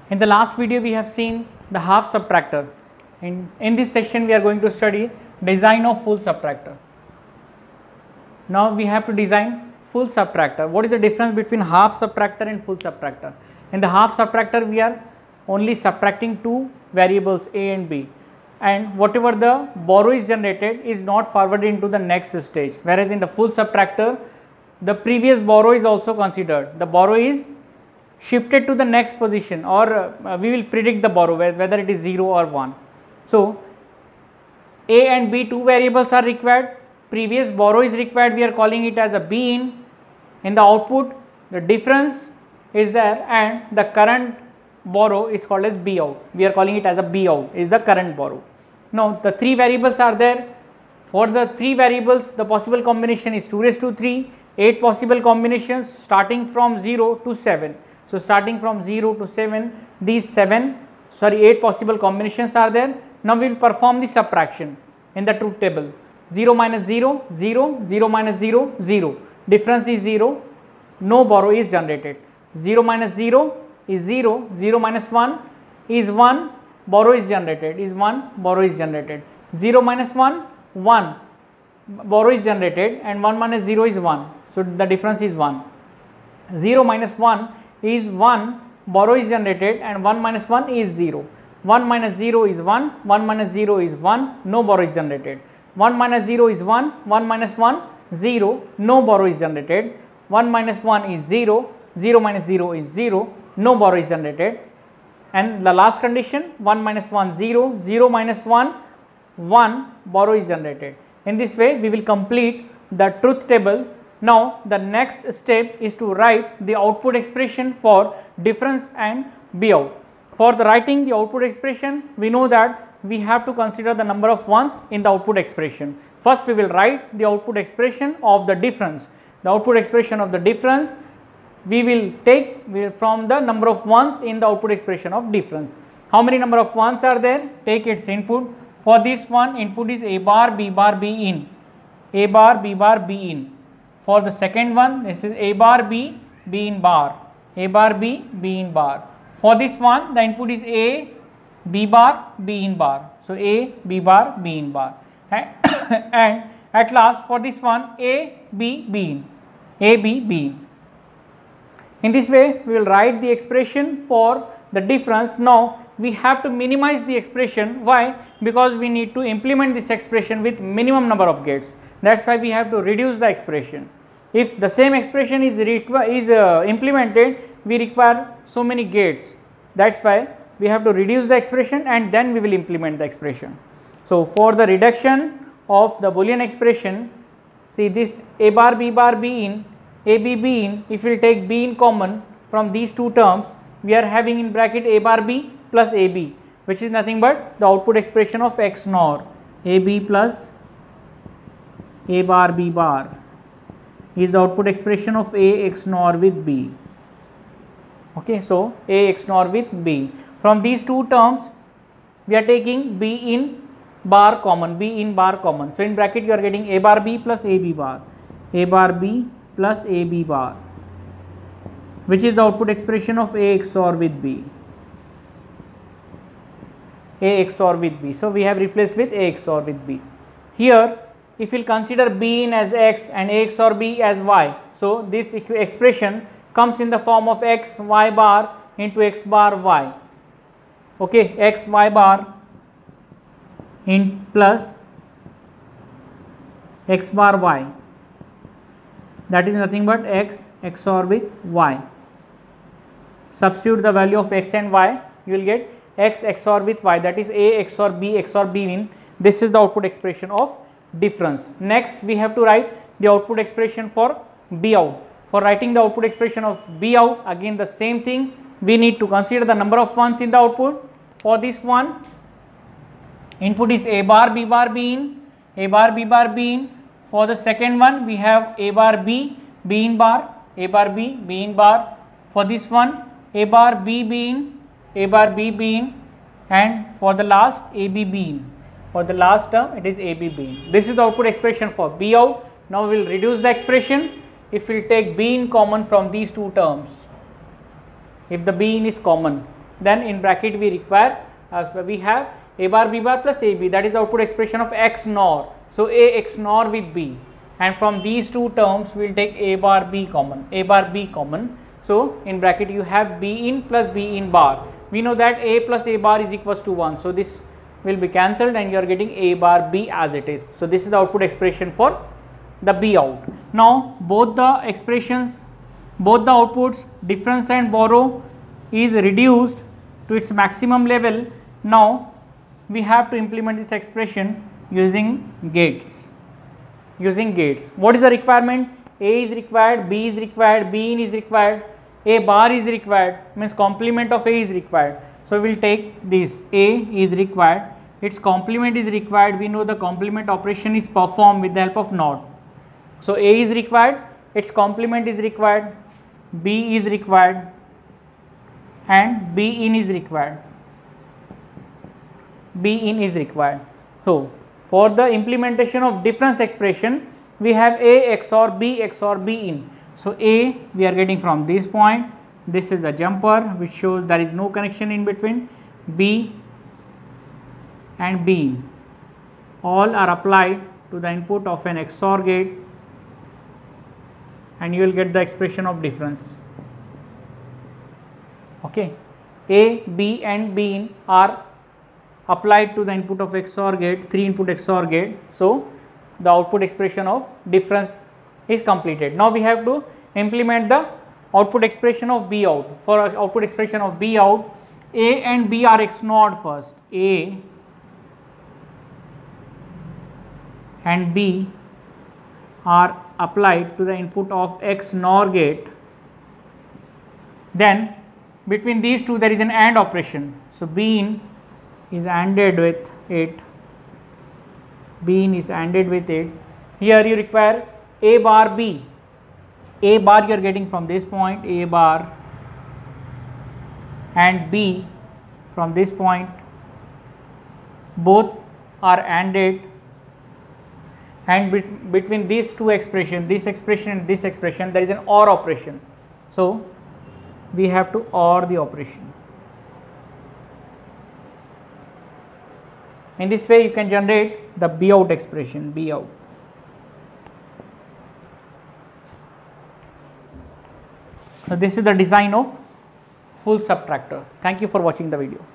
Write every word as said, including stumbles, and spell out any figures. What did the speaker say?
In the last video we have seen the half subtractor. In, in this section we are going to study design of full subtractor. Now we have to design full subtractor. What is the difference between half subtractor and full subtractor? In the half subtractor we are only subtracting two variables a and b, and whatever the borrow is generated is not forwarded into the next stage, whereas in the full subtractor the previous borrow is also considered. The borrow is shifted to the next position, or uh, we will predict the borrow whether it is zero or one. So a and b, two variables are required, previous borrow is required, we are calling it as a b in. In the output the difference is there and the current borrow is called as b out, we are calling it as a b out, is the current borrow. Now the three variables are there. For the three variables the possible combination is two raised to three, eight possible combinations starting from zero to seven. So starting from zero to seven, these seven sorry eight possible combinations are there. Now we will perform the subtraction in the truth table. Zero minus zero, zero, zero minus zero, zero, difference is zero, no borrow is generated. Zero minus zero is zero, zero minus one is one, borrow is generated, is one, borrow is generated. Zero minus one, one, borrow is generated, and one minus zero is one, so the difference is one. Zero minus one is one, borrow is generated, and one minus one is zero. one minus zero is one, one minus zero is one, no borrow is generated. one minus zero is one, one minus one, zero, no borrow is generated. one minus one is zero, zero minus zero is zero, no borrow is generated. And the last condition, one minus one, zero, zero minus one, one, borrow is generated. In this way we will complete the truth table. Now the next step is to write the output expression for difference and b out. For the writing the output expression, we know that we have to consider the number of ones in the output expression. First we will write the output expression of the difference. The output expression of the difference we will take from the number of ones in the output expression of difference. How many number of ones are there? Take its input. For this one, input is a bar, b bar, b in, a bar, b bar, b in. For the second one, this is a bar, b, b in bar, a bar, b, b in bar. For this one, the input is a, b bar, b in bar, so a, b bar, b in bar. And at last for this one, a, b, b in, a, b, b in. In this way we will write the expression for the difference. Now we have to minimize the expression. Why? Because we need to implement this expression with minimum number of gates. That is why we have to reduce the expression. If the same expression is, is uh, implemented, we require so many gates. That is why we have to reduce the expression and then we will implement the expression. So for the reduction of the Boolean expression, see this a bar, b bar, b in, a, b, b in, if we will take b in common from these two terms, we are having in bracket a bar b plus a b, which is nothing but the output expression of x nor. A b plus a bar b bar is the output expression of a x nor with b. Okay, so a x nor with b. From these two terms we are taking b in bar common, b in bar common. So in bracket you are getting a bar b plus a b bar, a bar b plus a b bar, which is the output expression of a x or with b, a x or with b. So we have replaced with a x or with b. Here if we will consider b in as x and a x or b as y, so this expression comes in the form of x y bar into x bar y. Okay, x y bar in plus x bar y, that is nothing but x x or with y. Substitute the value of x and y, you will get x x or with y, that is a x or b x or b in. This is the output expression of difference. Next we have to write the output expression for b out. For writing the output expression of b out, again the same thing, we need to consider the number of ones in the output. For this one, input is a bar, b bar, b in, a bar, b bar, b in. For the second one we have a bar, b, b in bar, a bar, b, b in bar. For this one, a bar, b, b in, a bar, b, b in, and for the last a, b, b in. For the last term it is a, b, b in. This is the output expression for b out. Now we will reduce the expression. If we will take b in common from these two terms, if the b in is common, then in bracket we require uh, so we have a bar b bar plus ab, that is the output expression of x nor. So a x nor with b, and from these two terms we will take a bar b common, a bar b common. So in bracket you have b in plus b in bar. We know that a plus a bar is equals to one, so this will be cancelled and you are getting a bar b as it is. So this is the output expression for the b out. Now both the expressions, both the outputs difference and borrow is reduced to its maximum level. Now we have to implement this expression using gates. Using gates, what is the requirement? A is required, b is required, b in is required, a bar is required, means complement of a is required. So we will take this, a is required, its complement is required. We know the complement operation is performed with the help of NOT. So a is required, its complement is required, b is required, and b in is required. B in is required. So for the implementation of difference expression, we have a X O R b X O R b in. So a we are getting from this point, this is a jumper which shows there is no connection in between. B and b in all are applied to the input of an X O R gate, and you will get the expression of difference. Okay, a, b and b in are applied to the input of X O R gate, three input X O R gate. So the output expression of difference is completed. Now we have to implement the output expression of b out. For output expression of b out, a and b are X N O R first, a and b are applied to the input of X N O R gate. Then between these two there is an AND operation. So b in is ANDed with it, b in is ANDed with it. Here you require a bar b, a bar you are getting from this point, a bar, and b from this point, both are ANDed, and bet between these two expressions, this expression and this expression, there is an OR operation. So we have to OR the operation. In this way you can generate the b out expression, b out. So this is the design of full subtractor. Thank you for watching the video.